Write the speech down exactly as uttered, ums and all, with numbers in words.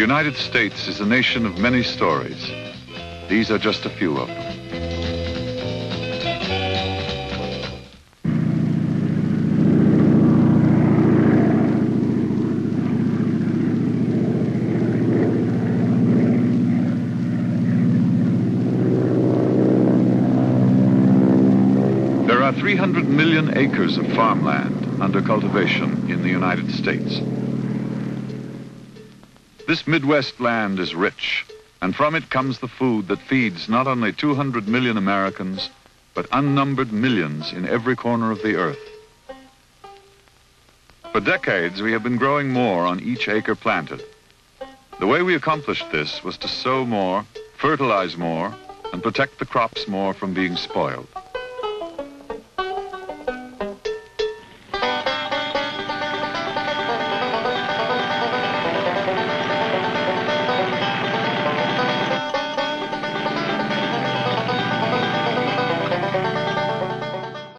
United States is a nation of many stories. These are just a few of them. There are three hundred million acres of farmland under cultivation in the United States. This Midwest land is rich, and from it comes the food that feeds not only two hundred million Americans, but unnumbered millions in every corner of the earth. For decades, we have been growing more on each acre planted. The way we accomplished this was to sow more, fertilize more, and protect the crops more from being spoiled.